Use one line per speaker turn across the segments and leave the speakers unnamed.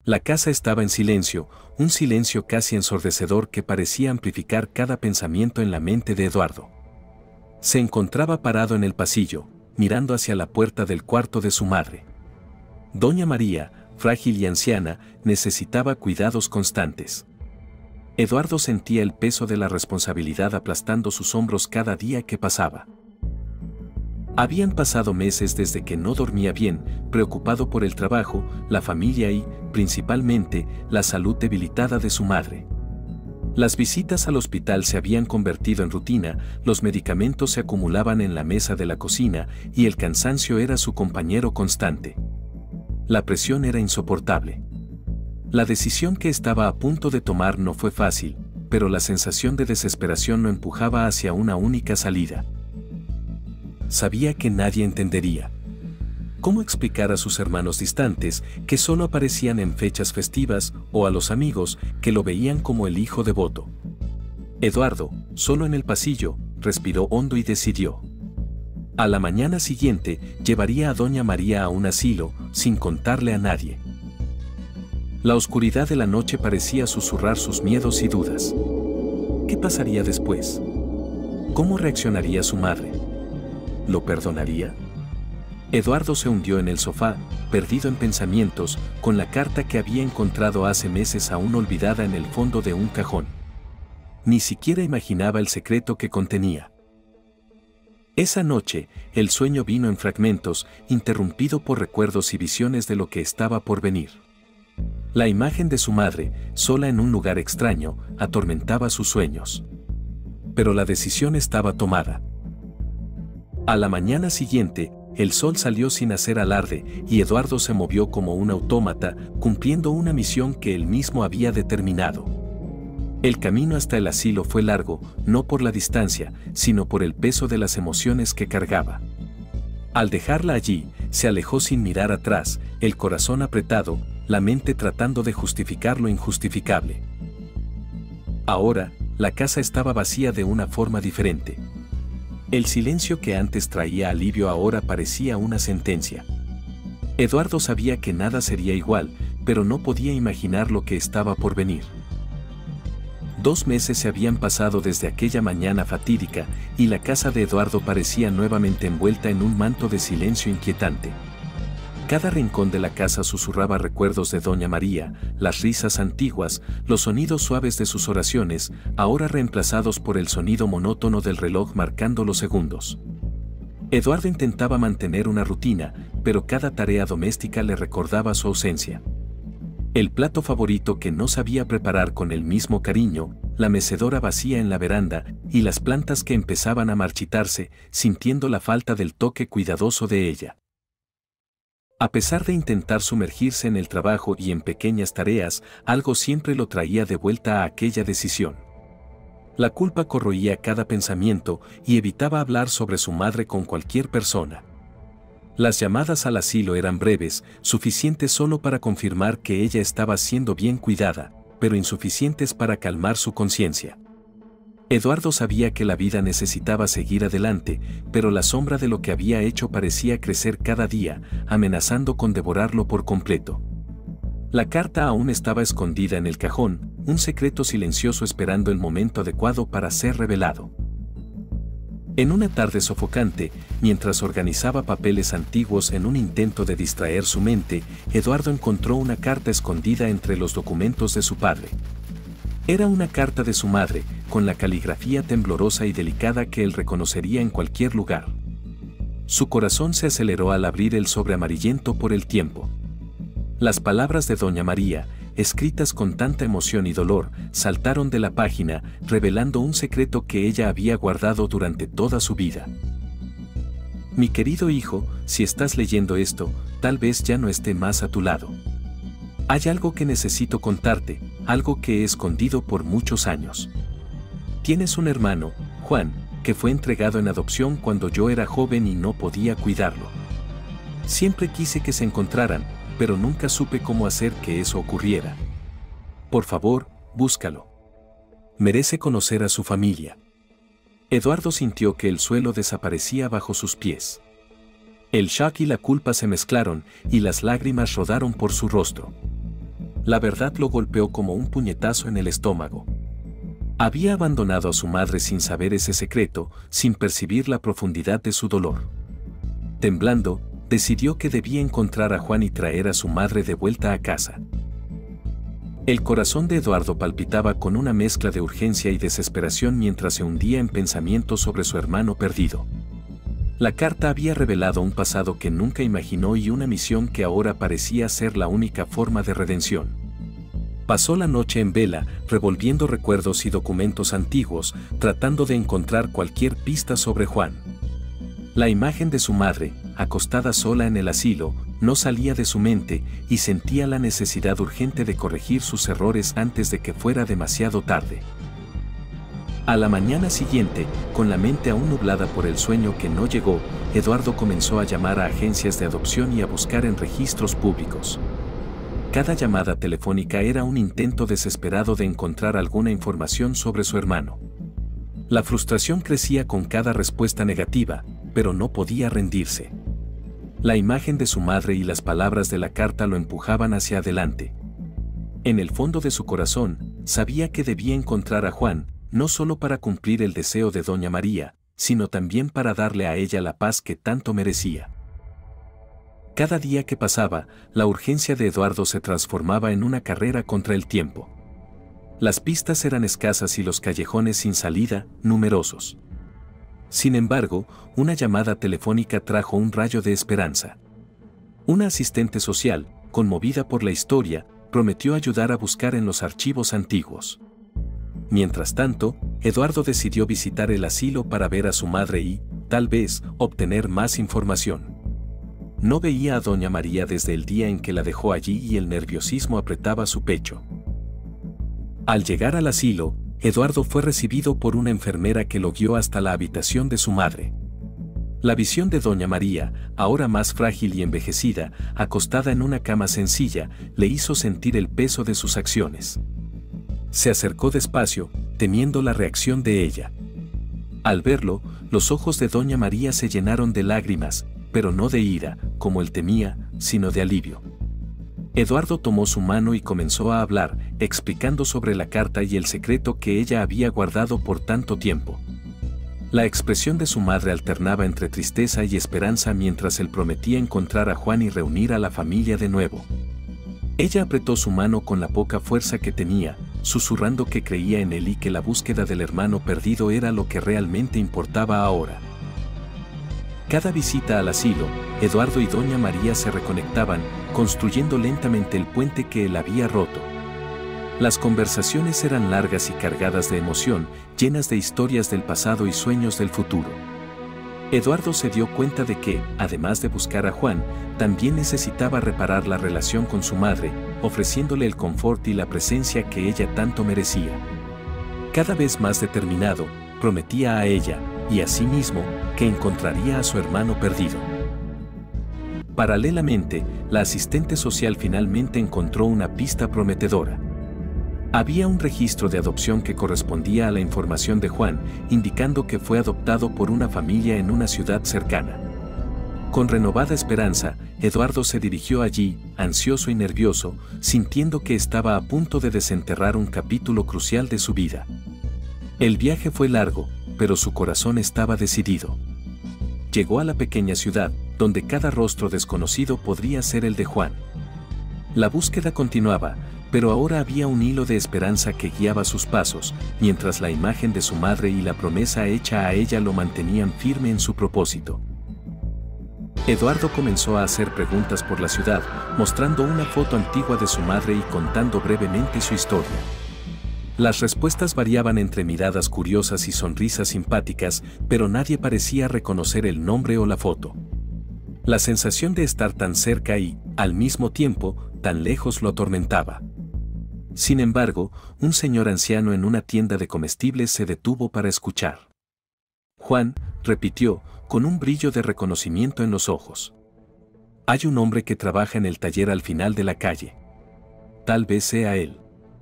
La casa estaba en silencio, un silencio casi ensordecedor que parecía amplificar cada pensamiento en la mente de Eduardo. Se encontraba parado en el pasillo, mirando hacia la puerta del cuarto de su madre. Doña María, frágil y anciana, necesitaba cuidados constantes. Eduardo sentía el peso de la responsabilidad aplastando sus hombros cada día que pasaba. Habían pasado meses desde que no dormía bien, preocupado por el trabajo, la familia y, principalmente, la salud debilitada de su madre. Las visitas al hospital se habían convertido en rutina, los medicamentos se acumulaban en la mesa de la cocina y el cansancio era su compañero constante. La presión era insoportable. La decisión que estaba a punto de tomar no fue fácil, pero la sensación de desesperación lo empujaba hacia una única salida. Sabía que nadie entendería. ¿Cómo explicar a sus hermanos distantes que solo aparecían en fechas festivas o a los amigos que lo veían como el hijo devoto? Eduardo, solo en el pasillo, respiró hondo y decidió. A la mañana siguiente llevaría a Doña María a un asilo sin contarle a nadie. La oscuridad de la noche parecía susurrar sus miedos y dudas. ¿Qué pasaría después? ¿Cómo reaccionaría su madre? ¿Lo perdonaría? Eduardo se hundió en el sofá, perdido en pensamientos, con la carta que había encontrado hace meses aún olvidada en el fondo de un cajón. Ni siquiera imaginaba el secreto que contenía. Esa noche, el sueño vino en fragmentos, interrumpido por recuerdos y visiones de lo que estaba por venir. La imagen de su madre, sola en un lugar extraño, atormentaba sus sueños. Pero la decisión estaba tomada. A la mañana siguiente, el sol salió sin hacer alarde y Eduardo se movió como un autómata, cumpliendo una misión que él mismo había determinado. El camino hasta el asilo fue largo, no por la distancia, sino por el peso de las emociones que cargaba. Al dejarla allí, se alejó sin mirar atrás, el corazón apretado, la mente tratando de justificar lo injustificable. Ahora, la casa estaba vacía de una forma diferente. El silencio que antes traía alivio ahora parecía una sentencia. Eduardo sabía que nada sería igual, pero no podía imaginar lo que estaba por venir. 2 meses se habían pasado desde aquella mañana fatídica, y la casa de Eduardo parecía nuevamente envuelta en un manto de silencio inquietante. Cada rincón de la casa susurraba recuerdos de Doña María, las risas antiguas, los sonidos suaves de sus oraciones, ahora reemplazados por el sonido monótono del reloj marcando los segundos. Eduardo intentaba mantener una rutina, pero cada tarea doméstica le recordaba su ausencia. El plato favorito que no sabía preparar con el mismo cariño, la mecedora vacía en la veranda y las plantas que empezaban a marchitarse, sintiendo la falta del toque cuidadoso de ella. A pesar de intentar sumergirse en el trabajo y en pequeñas tareas, algo siempre lo traía de vuelta a aquella decisión. La culpa corroía cada pensamiento y evitaba hablar sobre su madre con cualquier persona. Las llamadas al asilo eran breves, suficientes solo para confirmar que ella estaba siendo bien cuidada, pero insuficientes para calmar su conciencia. Eduardo sabía que la vida necesitaba seguir adelante, pero la sombra de lo que había hecho parecía crecer cada día, amenazando con devorarlo por completo. La carta aún estaba escondida en el cajón, un secreto silencioso esperando el momento adecuado para ser revelado. En una tarde sofocante, mientras organizaba papeles antiguos en un intento de distraer su mente, Eduardo encontró una carta escondida entre los documentos de su padre. Era una carta de su madre, con la caligrafía temblorosa y delicada que él reconocería en cualquier lugar. Su corazón se aceleró al abrir el sobre amarillento por el tiempo. Las palabras de Doña María, escritas con tanta emoción y dolor, saltaron de la página, revelando un secreto que ella había guardado durante toda su vida. Mi querido hijo, si estás leyendo esto, tal vez ya no esté más a tu lado. Hay algo que necesito contarte, algo que he escondido por muchos años. Tienes un hermano, Juan, que fue entregado en adopción cuando yo era joven y no podía cuidarlo. Siempre quise que se encontraran, pero nunca supe cómo hacer que eso ocurriera. Por favor, búscalo. Merece conocer a su familia. Eduardo sintió que el suelo desaparecía bajo sus pies. El shock y la culpa se mezclaron y las lágrimas rodaron por su rostro. La verdad lo golpeó como un puñetazo en el estómago. Había abandonado a su madre sin saber ese secreto, sin percibir la profundidad de su dolor. Temblando, decidió que debía encontrar a Juan y traer a su madre de vuelta a casa. El corazón de Eduardo palpitaba con una mezcla de urgencia y desesperación mientras se hundía en pensamientos sobre su hermano perdido. La carta había revelado un pasado que nunca imaginó y una misión que ahora parecía ser la única forma de redención. Pasó la noche en vela, revolviendo recuerdos y documentos antiguos, tratando de encontrar cualquier pista sobre Juan. La imagen de su madre, acostada sola en el asilo, no salía de su mente y sentía la necesidad urgente de corregir sus errores antes de que fuera demasiado tarde. A la mañana siguiente, con la mente aún nublada por el sueño que no llegó, Eduardo comenzó a llamar a agencias de adopción y a buscar en registros públicos. Cada llamada telefónica era un intento desesperado de encontrar alguna información sobre su hermano. La frustración crecía con cada respuesta negativa, pero no podía rendirse. La imagen de su madre y las palabras de la carta lo empujaban hacia adelante. En el fondo de su corazón, sabía que debía encontrar a Juan, no solo para cumplir el deseo de Doña María, sino también para darle a ella la paz que tanto merecía. Cada día que pasaba, la urgencia de Eduardo se transformaba en una carrera contra el tiempo. Las pistas eran escasas y los callejones sin salida, numerosos. Sin embargo, una llamada telefónica trajo un rayo de esperanza. Una asistente social, conmovida por la historia, prometió ayudar a buscar en los archivos antiguos. Mientras tanto, Eduardo decidió visitar el asilo para ver a su madre y, tal vez, obtener más información. No veía a Doña María desde el día en que la dejó allí y el nerviosismo apretaba su pecho. Al llegar al asilo, Eduardo fue recibido por una enfermera que lo guió hasta la habitación de su madre. La visión de Doña María, ahora más frágil y envejecida, acostada en una cama sencilla, le hizo sentir el peso de sus acciones. Se acercó despacio, temiendo la reacción de ella. Al verlo, los ojos de Doña María se llenaron de lágrimas, pero no de ira, como él temía, sino de alivio. Eduardo tomó su mano y comenzó a hablar, explicando sobre la carta y el secreto que ella había guardado por tanto tiempo. La expresión de su madre alternaba entre tristeza y esperanza mientras él prometía encontrar a Juan y reunir a la familia de nuevo. Ella apretó su mano con la poca fuerza que tenía, susurrando que creía en él y que la búsqueda del hermano perdido era lo que realmente importaba ahora. Cada visita al asilo, Eduardo y Doña María se reconectaban, construyendo lentamente el puente que él había roto. Las conversaciones eran largas y cargadas de emoción, llenas de historias del pasado y sueños del futuro. Eduardo se dio cuenta de que, además de buscar a Juan, también necesitaba reparar la relación con su madre, ofreciéndole el confort y la presencia que ella tanto merecía. Cada vez más determinado, prometía a ella, y a sí mismo, que encontraría a su hermano perdido. Paralelamente, la asistente social finalmente encontró una pista prometedora. Había un registro de adopción que correspondía a la información de Juan, indicando que fue adoptado por una familia en una ciudad cercana. Con renovada esperanza, Eduardo se dirigió allí, ansioso y nervioso, sintiendo que estaba a punto de desenterrar un capítulo crucial de su vida. El viaje fue largo, pero su corazón estaba decidido. Llegó a la pequeña ciudad, donde cada rostro desconocido podría ser el de Juan. La búsqueda continuaba, pero ahora había un hilo de esperanza que guiaba sus pasos, mientras la imagen de su madre y la promesa hecha a ella lo mantenían firme en su propósito. Eduardo comenzó a hacer preguntas por la ciudad, mostrando una foto antigua de su madre y contando brevemente su historia. Las respuestas variaban entre miradas curiosas y sonrisas simpáticas, pero nadie parecía reconocer el nombre o la foto. La sensación de estar tan cerca y, al mismo tiempo, tan lejos lo atormentaba. Sin embargo, un señor anciano en una tienda de comestibles se detuvo para escuchar. Juan, repitió, con un brillo de reconocimiento en los ojos. Hay un hombre que trabaja en el taller al final de la calle. Tal vez sea él.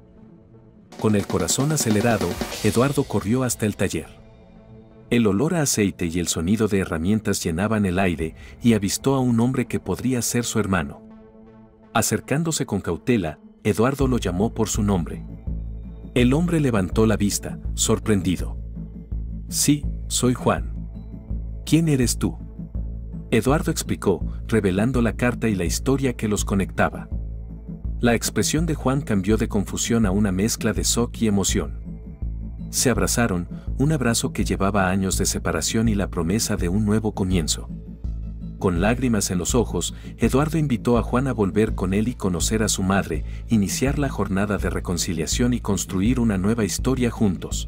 Con el corazón acelerado, Eduardo corrió hasta el taller. El olor a aceite y el sonido de herramientas llenaban el aire y avistó a un hombre que podría ser su hermano. Acercándose con cautela, Eduardo lo llamó por su nombre. El hombre levantó la vista, sorprendido. Sí, soy Juan. ¿Quién eres tú? Eduardo explicó, revelando la carta y la historia que los conectaba. La expresión de Juan cambió de confusión a una mezcla de shock y emoción. Se abrazaron, un abrazo que llevaba años de separación y la promesa de un nuevo comienzo. Con lágrimas en los ojos, Eduardo invitó a Juan a volver con él y conocer a su madre, iniciar la jornada de reconciliación y construir una nueva historia juntos.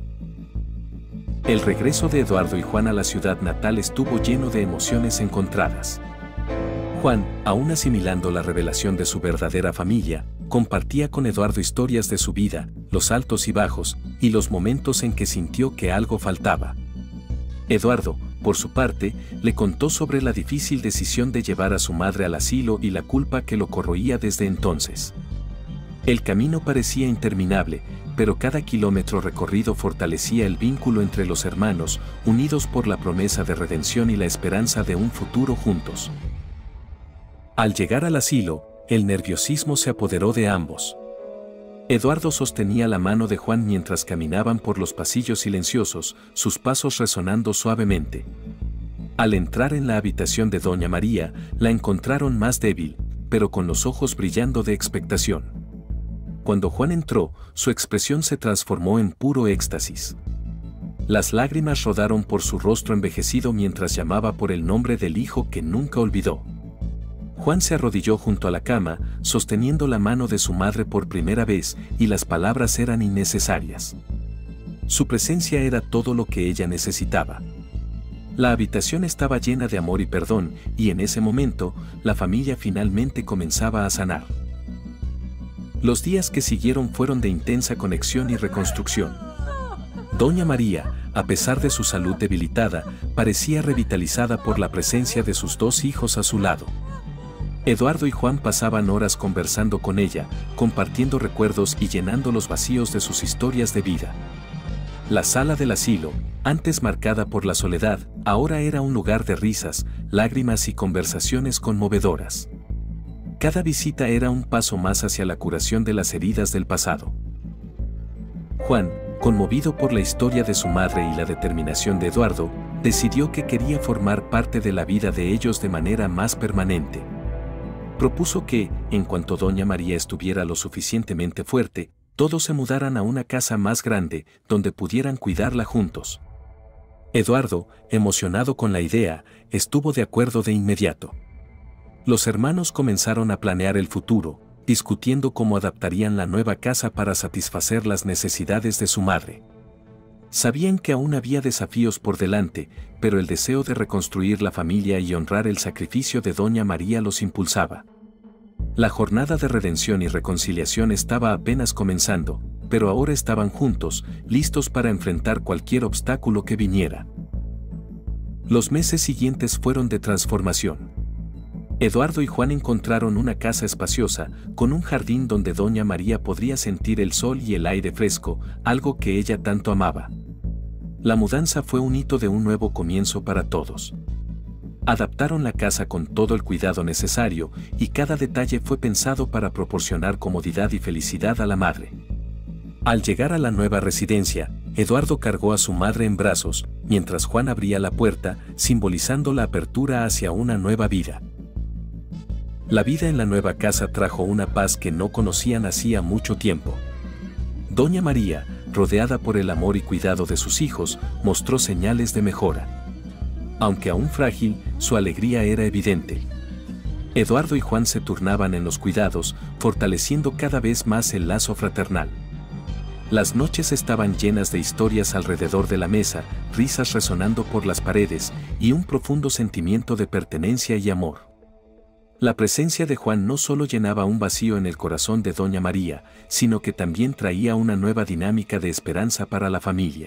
El regreso de Eduardo y Juan a la ciudad natal estuvo lleno de emociones encontradas. Juan, aún asimilando la revelación de su verdadera familia, compartía con Eduardo historias de su vida, los altos y bajos, y los momentos en que sintió que algo faltaba. Eduardo, por su parte, le contó sobre la difícil decisión de llevar a su madre al asilo y la culpa que lo corroía desde entonces. El camino parecía interminable, pero cada kilómetro recorrido fortalecía el vínculo entre los hermanos, unidos por la promesa de redención y la esperanza de un futuro juntos. Al llegar al asilo, el nerviosismo se apoderó de ambos. Eduardo sostenía la mano de Juan mientras caminaban por los pasillos silenciosos, sus pasos resonando suavemente. Al entrar en la habitación de Doña María, la encontraron más débil, pero con los ojos brillando de expectación. Cuando Juan entró, su expresión se transformó en puro éxtasis. Las lágrimas rodaron por su rostro envejecido mientras llamaba por el nombre del hijo que nunca olvidó. Juan se arrodilló junto a la cama, sosteniendo la mano de su madre por primera vez, y las palabras eran innecesarias. Su presencia era todo lo que ella necesitaba. La habitación estaba llena de amor y perdón, y en ese momento, la familia finalmente comenzaba a sanar. Los días que siguieron fueron de intensa conexión y reconstrucción. Doña María, a pesar de su salud debilitada, parecía revitalizada por la presencia de sus dos hijos a su lado. Eduardo y Juan pasaban horas conversando con ella, compartiendo recuerdos y llenando los vacíos de sus historias de vida. La sala del asilo, antes marcada por la soledad, ahora era un lugar de risas, lágrimas y conversaciones conmovedoras. Cada visita era un paso más hacia la curación de las heridas del pasado. Juan, conmovido por la historia de su madre y la determinación de Eduardo, decidió que quería formar parte de la vida de ellos de manera más permanente. Propuso que, en cuanto Doña María estuviera lo suficientemente fuerte, todos se mudaran a una casa más grande, donde pudieran cuidarla juntos. Eduardo, emocionado con la idea, estuvo de acuerdo de inmediato. Los hermanos comenzaron a planear el futuro, discutiendo cómo adaptarían la nueva casa para satisfacer las necesidades de su madre. Sabían que aún había desafíos por delante, pero el deseo de reconstruir la familia y honrar el sacrificio de Doña María los impulsaba. La jornada de redención y reconciliación estaba apenas comenzando, pero ahora estaban juntos, listos para enfrentar cualquier obstáculo que viniera. Los meses siguientes fueron de transformación. Eduardo y Juan encontraron una casa espaciosa, con un jardín donde Doña María podría sentir el sol y el aire fresco, algo que ella tanto amaba. La mudanza fue un hito de un nuevo comienzo para todos. Adaptaron la casa con todo el cuidado necesario, y cada detalle fue pensado para proporcionar comodidad y felicidad a la madre. Al llegar a la nueva residencia, Eduardo cargó a su madre en brazos, mientras Juan abría la puerta, simbolizando la apertura hacia una nueva vida. La vida en la nueva casa trajo una paz que no conocían hacía mucho tiempo. Doña María, rodeada por el amor y cuidado de sus hijos, mostró señales de mejora. Aunque aún frágil, su alegría era evidente. Eduardo y Juan se turnaban en los cuidados, fortaleciendo cada vez más el lazo fraternal. Las noches estaban llenas de historias alrededor de la mesa, risas resonando por las paredes, y un profundo sentimiento de pertenencia y amor. La presencia de Juan no solo llenaba un vacío en el corazón de Doña María, sino que también traía una nueva dinámica de esperanza para la familia.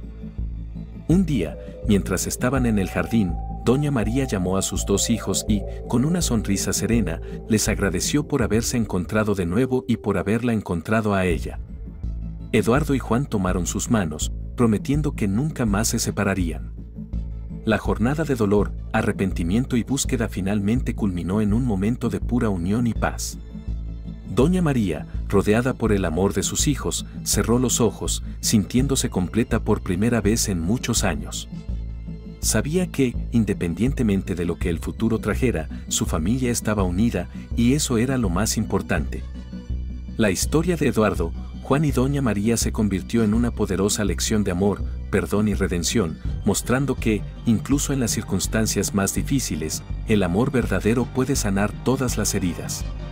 Un día, mientras estaban en el jardín, Doña María llamó a sus dos hijos y, con una sonrisa serena, les agradeció por haberse encontrado de nuevo y por haberla encontrado a ella. Eduardo y Juan tomaron sus manos, prometiendo que nunca más se separarían. La jornada de dolor, arrepentimiento y búsqueda finalmente culminó en un momento de pura unión y paz. Doña María, rodeada por el amor de sus hijos, cerró los ojos, sintiéndose completa por primera vez en muchos años. Sabía que, independientemente de lo que el futuro trajera, su familia estaba unida, y eso era lo más importante. La historia de Eduardo, Juan y Doña María se convirtió en una poderosa lección de amor, perdón y redención, mostrando que, incluso en las circunstancias más difíciles, el amor verdadero puede sanar todas las heridas.